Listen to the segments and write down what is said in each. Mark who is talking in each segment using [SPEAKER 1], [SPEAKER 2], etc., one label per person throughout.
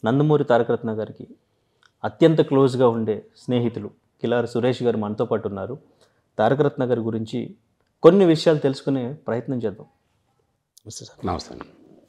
[SPEAKER 1] నందమూరి తారక రత్న గారికి అత్యంత క్లోజ్గా ఉండే స్నేహితులు కిలారి సురేష్ గారు మనతో పాటు ఉన్నారు. తారక రత్న గారి గురించి కొన్ని విషయాలు తెలుసుకునే ప్రయత్నం చేద్దాం.
[SPEAKER 2] నమస్తే అండి.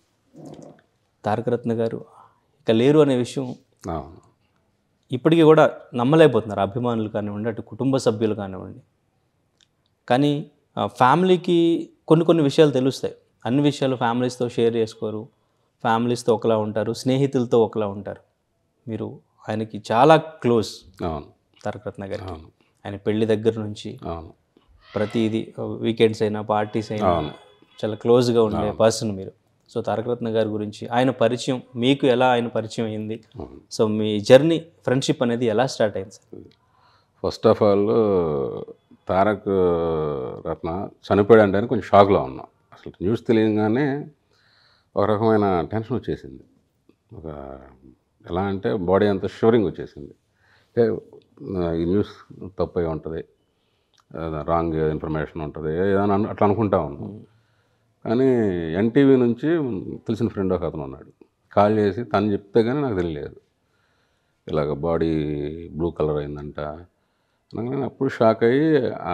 [SPEAKER 1] తారక రత్న గారు ఇక లేరు అనే విషయం
[SPEAKER 2] అవును.
[SPEAKER 1] ఇప్పటికీ కూడా నమ్మలేకపోతున్నారు అభిమానులు కానివ్వండి, అటు కుటుంబ సభ్యులు కానివ్వండి. కానీ ఫ్యామిలీకి కొన్ని విషయాలు తెలుస్తాయి. అన్ని విషయాలు ఫ్యామిలీస్తో షేర్ చేసుకోరు. ఫ్యామిలీస్తో ఒకలా ఉంటారు, స్నేహితులతో ఒకలా ఉంటారు. మీరు ఆయనకి చాలా క్లోజ్.
[SPEAKER 2] అవును.
[SPEAKER 1] తారక రత్న గారికి
[SPEAKER 2] అవును.
[SPEAKER 1] ఆయన పెళ్లి దగ్గర నుంచి
[SPEAKER 2] అవును.
[SPEAKER 1] ప్రతిదీ వీకెండ్స్ అయినా పార్టీస్ అయినా చాలా క్లోజ్గా ఉండే పర్సన్ మీరు. సో తారక రత్న గారి గురించి ఆయన పరిచయం మీకు ఎలా ఆయన పరిచయం అయింది? సో మీ జర్నీ ఫ్రెండ్షిప్ అనేది ఎలా స్టార్ట్ అయింది sir?
[SPEAKER 2] First of all Tarak Ratna చనిపోయాడంటే కొంచెం షాక్లో ఉన్నాం. అసలు న్యూస్ తెలియగానే ఒక రకమైన టెన్షన్ వచ్చేసింది. ఒక ఎలా అంటే బాడీ అంతా షివరింగ్ వచ్చేసింది. అంటే ఈ న్యూస్ తప్పు అయి ఉంటుంది, రాంగ్ ఇన్ఫర్మేషన్ ఉంటుంది ఏదైనా అట్లా అనుకుంటా ఉన్నాం. కానీ ఎన్టీవీ నుంచి తెలిసిన ఫ్రెండ్ ఒక అతను ఉన్నాడు, కాల్ చేసి తను చెప్తే కానీ నాకు తెలియలేదు ఇలాగ బాడీ బ్లూ కలర్ అయిందంట. అనగానే అప్పుడు షాక్ అయ్యి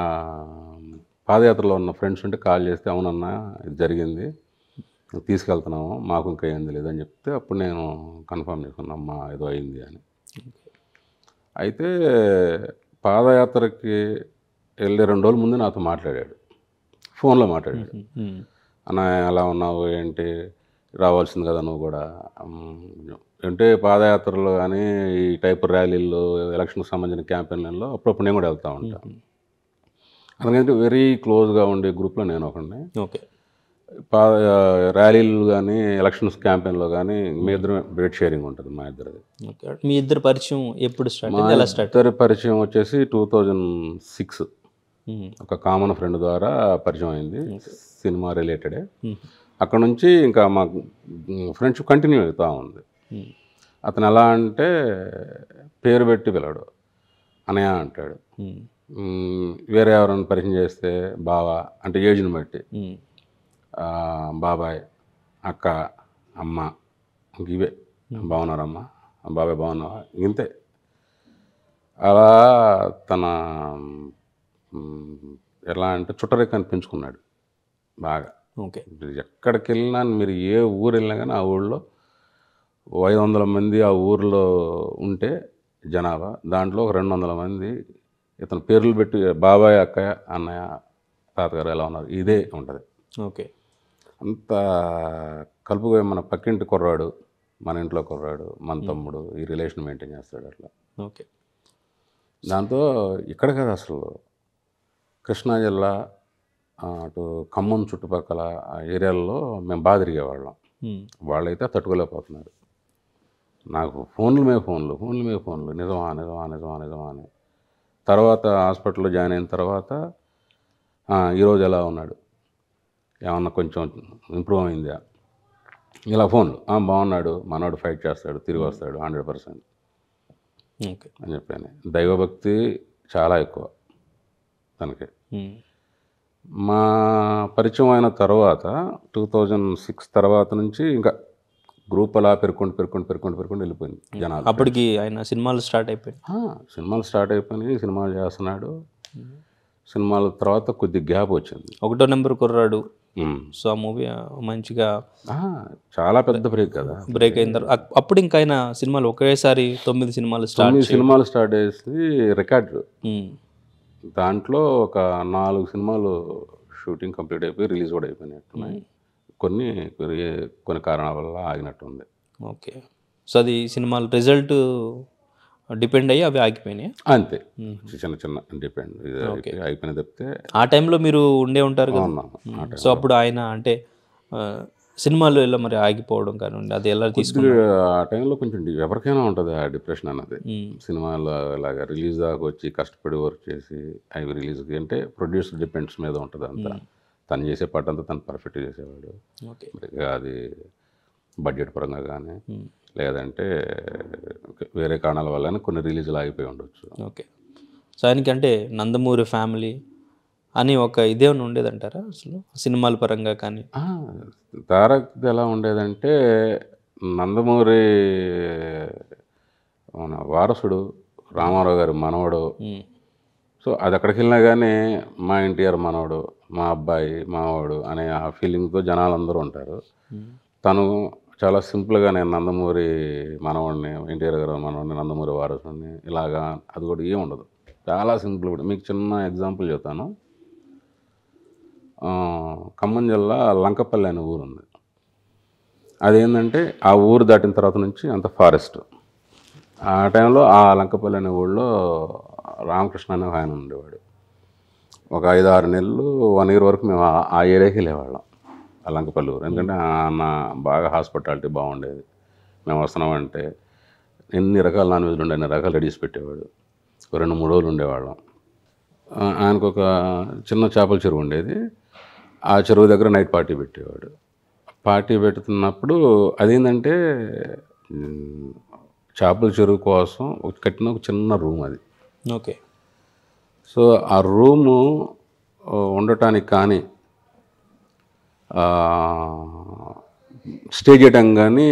[SPEAKER 2] పాదయాత్రలో ఉన్న ఫ్రెండ్స్ ఉంటే కాల్ చేస్తే అవునన్నా ఇది జరిగింది, తీసుకెళ్తున్నాము, మాకు ఇంకా ఏం తెలియదు అని చెప్తే అప్పుడు నేను కన్ఫర్మ్ చేసుకున్నా అమ్మా ఏదో అయింది అని. అయితే పాదయాత్రకి వెళ్ళే 2 రోజుల ముందు నాతో మాట్లాడాడు, ఫోన్లో మాట్లాడాడు. అన్న ఎలా ఉన్నావు ఏంటి, రావాల్సింది కదా నువ్వు కూడా అంటే పాదయాత్రలో కానీ ఈ టైప్ ర్యాలీల్లో ఎలక్షన్కి సంబంధించిన క్యాంపెయిన్లలో అప్పుడప్పుడు నేను కూడా వెళ్తూ ఉంటాను. అందుకంటే వెరీ క్లోజ్గా ఉండే గ్రూప్లో నేను ఒకడిని.
[SPEAKER 1] ఓకే.
[SPEAKER 2] ర్యాలీలు కానీ ఎలక్షన్స్ క్యాంపెయిన్లో కానీ మీ ఇద్దరు బ్రేడ్ షేరింగ్ ఉంటుంది మా ఇద్దరిది.
[SPEAKER 1] మీ ఇద్దరు పరిచయం ఎప్పుడు స్టార్ట్?
[SPEAKER 2] ఇద్దరి పరిచయం వచ్చేసి 2006 ఒక కామన్ ఫ్రెండ్ ద్వారా పరిచయం అయింది, సినిమా రిలేటెడే. అక్కడ నుంచి ఇంకా మాకు ఫ్రెండ్షిప్ కంటిన్యూ అవుతూ ఉంది. అతను ఎలా అంటే పేరు పెట్టి పిలవడు, అనయ్య అంటాడు. వేరే ఎవరైనా పరిచయం చేస్తే బావా అంటే ఏజ్ని బట్టి బాబాయ్, అక్క, అమ్మ, ఇవే బాగున్నారమ్మా, బాబాయ్ బాగున్నావా, ఇంతే. అలా తన ఎలా అంటే చుట్టరికాన్ని పెంచుకున్నాడు బాగా.
[SPEAKER 1] ఓకే.
[SPEAKER 2] ఎక్కడికి వెళ్ళినా మీరు ఏ ఊరు వెళ్ళినా కానీ ఆ ఊళ్ళో 500 మంది ఆ ఊరిలో ఉంటే జనాభా, దాంట్లో ఒక 200 మంది ఇతను పేర్లు పెట్టి బాబాయ్, అక్కయ్య, అన్నయ్య, తాతగారు ఎలా ఉన్నారు ఇదే ఉంటుంది.
[SPEAKER 1] ఓకే.
[SPEAKER 2] అంత కలుపుగా మన పక్కింటి కుర్రాడు, మన ఇంట్లో కుర్రాడు, మన తమ్ముడు, ఈ రిలేషన్ మెయింటైన్ చేస్తాడు అట్లా.
[SPEAKER 1] ఓకే.
[SPEAKER 2] దాంతో ఇక్కడ కదా అసలు కృష్ణా జిల్లా అటు ఖమ్మం చుట్టుపక్కల ఆ ఏరియాల్లో మేము బాగా తిరిగేవాళ్ళం. వాళ్ళైతే తట్టుకోలేకపోతున్నారు. నాకు ఫోన్ల మీద ఫోన్లు నిజమా అని. తర్వాత హాస్పిటల్లో జాయిన్ అయిన తర్వాత ఈరోజు ఎలా ఉన్నాడు, ఏమన్నా కొంచెం ఇంప్రూవ్ అయిందా, ఇలా ఫోన్లు బాగున్నాడు, మనోడు ఫైట్ చేస్తాడు, తిరిగి వస్తాడు 100% అని చెప్పాను. దైవభక్తి చాలా ఎక్కువ తనకి. మా పరిచయం అయిన తర్వాత 2006 తర్వాత నుంచి ఇంకా గ్రూప్ అలా పెరుక్కుంటూ వెళ్ళిపోయింది జనాలు.
[SPEAKER 1] అప్పటికి ఆయన సినిమాలు స్టార్ట్ అయిపోయినాయి.
[SPEAKER 2] సినిమాలు చేస్తున్నాడు. సినిమాల తర్వాత కొద్ది గ్యాప్ వచ్చింది.
[SPEAKER 1] 1వ నెంబర్ కుర్రాడు. సో ఆ మూవీ మంచిగా
[SPEAKER 2] చాలా పెద్ద బ్రేక్ కదా,
[SPEAKER 1] బ్రేక్ అయిన తర్వాత అప్పుడు ఇంకా ఆయన సినిమాలు ఒకేసారి 9 సినిమాలు
[SPEAKER 2] స్టార్ట్ చేసి రికార్డు. దాంట్లో ఒక 4 సినిమాలు షూటింగ్ కంప్లీట్ అయిపోయి రిలీజ్ కూడా అయిపోయినట్టున్నాయి. కొన్ని కారణాల వల్ల ఆగినట్టుంది.
[SPEAKER 1] ఓకే. సో అది సినిమాల రిజల్ట్ డిపెండ్ అయ్యి అవి ఆగిపోయినాయి
[SPEAKER 2] అంతే, చిన్న డిపెండ్ అయిపోయిన తప్పితే.
[SPEAKER 1] ఆ టైంలో మీరు ఉండే ఉంటారు కదా. సో అప్పుడు ఆయన అంటే సినిమాలు ఎలా మరి ఆగిపోవడం కానివ్వండి, అది ఎలా తీసుకున్నారు?
[SPEAKER 2] ఆ టైంలో కొంచెం ఎవరికైనా ఉంటుంది ఆ డిప్రెషన్ అన్నది. సినిమాలు ఇలాగ రిలీజ్ దాకా వచ్చి కష్టపడి వర్క్ చేసి అవి రిలీజ్కి అంటే ప్రొడ్యూసర్ డిపెండ్స్ మీద ఉంటుంది అంతా. తను చేసే పాట అంతా తను పర్ఫెక్ట్గా చేసేవాడు. అది బడ్జెట్ పరంగా కానీ లేదంటే వేరే కారణాల వల్ల కొన్ని రిలీజ్లు ఆగిపోయి ఉండొచ్చు.
[SPEAKER 1] ఓకే. సో ఆయనకి అంటే నందమూరి ఫ్యామిలీ అని ఒక ఇదేమైనా ఉండేదంటారా అసలు సినిమాల పరంగా కానీ?
[SPEAKER 2] తారక్ ఎలా ఉండేదంటే నందమూరి మన వారసుడు రామారావు గారి మనవడు. సో అది ఎక్కడికి వెళ్ళినా కానీ మా ఎన్టీఆర్ మనవడు, మా అబ్బాయి, మావాడు అనే ఆ ఫీలింగ్తో జనాలందరూ ఉంటారు. తను చాలా సింపుల్గా నేను నందమూరి మనవాడిని, ఎన్టీఆర్ గారు మనవాడిని, నందమూరి వారసుడిని ఇలాగా అది కూడా ఏం ఉండదు. చాలా సింపుల్ కూడా. మీకు చిన్న ఎగ్జాంపుల్ చెప్తాను. ఖమ్మం జిల్లా లంకపల్లి అనే ఊరు ఉంది. అదేంటంటే ఆ ఊరు దాటిన తర్వాత నుంచి అంత ఫారెస్ట్. ఆ టైంలో ఆ లంకపల్లి అనే ఊళ్ళో రామకృష్ణ అనే ఆయన ఉండేవాడు. ఒక 5-6 నెలలు 1 year వరకు మేము ఆ ఏరియాకి వెళ్ళేవాళ్ళం, ఆ లంకపల్లి ఊరు. ఎందుకంటే అన్న బాగా హాస్పిటాలిటీ బాగుండేది. మేము వస్తున్నామంటే ఎన్ని రకాల నాన్ వెజ్లు ఉండే అన్ని రకాలు రెడీ చేసి పెట్టేవాడు. 2-3 రోజులు ఉండేవాళ్ళం. ఆయనకు ఒక చిన్న చేపల చెరువు ఉండేది. ఆ చెరువు దగ్గర నైట్ పార్టీ పెట్టేవాడు. పార్టీ పెడుతున్నప్పుడు అదేంటంటే చేపల చెరువు కోసం కట్టిన ఒక చిన్న రూమ్ అది.
[SPEAKER 1] ఓకే.
[SPEAKER 2] సో ఆ రూము ఉండటానికి కానీ స్టే చేయడానికి కానీ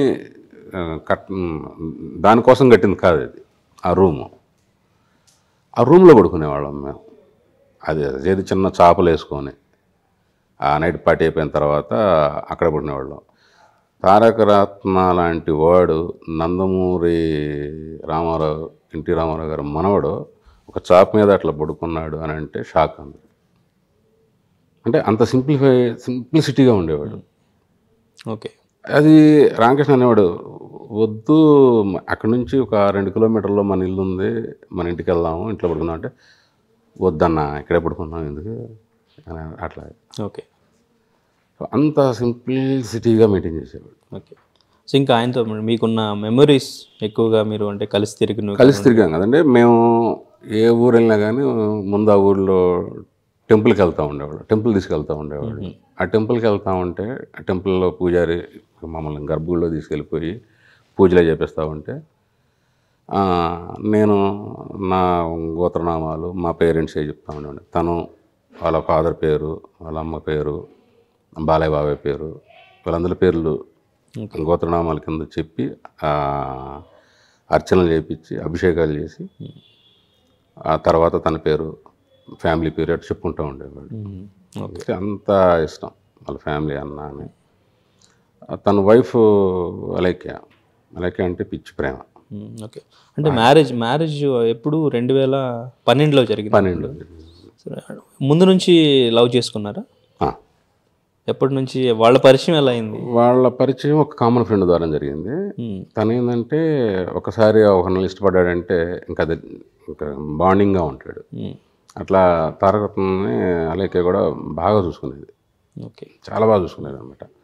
[SPEAKER 2] దానికోసం కట్టింది కాదు అది. ఆ రూమ్లో పడుకునేవాళ్ళం మేము. అది చిన్న చేపలు వేసుకొని ఆ నైట్ పార్టీ అయిపోయిన తర్వాత అక్కడ పడుకునేవాళ్ళం. తారక రత్న లాంటి వాడు నందమూరి రామారావు, ఎన్టీ రామారావు గారు మనవడు ఒక చాప్ మీద అట్లా పడుకున్నాడు అని అంటే షాక్ అంది. అంటే అంత సింప్లిసిటీగా ఉండేవాడు.
[SPEAKER 1] ఓకే.
[SPEAKER 2] అది రామకృష్ణ అనేవాడు, వద్దు అక్కడి నుంచి ఒక 2 kilometers మన ఇల్లు ఉంది, మన ఇంటికి వెళ్దాము, ఇంట్లో పడుకుందాం అంటే వద్దన్నా ఇక్కడే పడుకుందాం ఎందుకు అని అట్లా.
[SPEAKER 1] ఓకే.
[SPEAKER 2] అంత సింప్లిసిటీగా మెయింటైన్ చేసేవాడు.
[SPEAKER 1] ఓకే. సో ఇంకా ఆయనతో మీకున్న మెమరీస్ ఎక్కువగా మీరు అంటే కలిసి
[SPEAKER 2] తిరిగాం కదండి. మేము ఏ ఊరు వెళ్ళినా కానీ ముందు ఆ ఊరిలో టెంపుల్కి వెళ్తూ ఉండేవాడు, టెంపుల్ తీసుకెళ్తూ ఉండేవాడు. ఆ టెంపుల్కి వెళ్తూ ఉంటే ఆ టెంపుల్లో పూజారి మమ్మల్ని గర్భగుడిలో తీసుకెళ్ళిపోయి పూజలే చేపిస్తూ ఉంటే నేను నా గోత్రనామాలు మా పేరెంట్సే చెప్తా ఉండేవాడిని. తను వాళ్ళ ఫాదర్ పేరు, వాళ్ళ అమ్మ పేరు, బాలయ్య బాబాయ్ పేరు, వీళ్ళందరి పేర్లు గోత్రనామాల కింద చెప్పి అర్చనలు చేయించి అభిషేకాలు చేసి ఆ తర్వాత తన పేరు, ఫ్యామిలీ పేరు అటు చెప్పుకుంటూ ఉండేవాడు. అంత ఇష్టం వాళ్ళ ఫ్యామిలీ అన్న అని. తన వైఫ్ అలేఖ్య అంటే పిచ్చి ప్రేమ.
[SPEAKER 1] ఓకే. అంటే మ్యారేజ్ ఎప్పుడు 2012లో జరిగింది.
[SPEAKER 2] 12
[SPEAKER 1] ముందు నుంచి లవ్ చేసుకున్నారా? ఎప్పటి నుంచి వాళ్ళ పరిచయం ఎలా అయింది?
[SPEAKER 2] వాళ్ళ పరిచయం ఒక కామన్ ఫ్రెండ్ ద్వారా జరిగింది. తను ఏంటంటే ఒకసారి ఒకరిని ఇష్టపడ్డాడంటే ఇంకా అది ఇంకా బాండింగ్గా ఉంటాడు. అట్లా తారక రత్నని అలేఖ్య కూడా బాగా చూసుకునేది.
[SPEAKER 1] ఓకే.
[SPEAKER 2] చాలా బాగా చూసుకునేది అనమాట.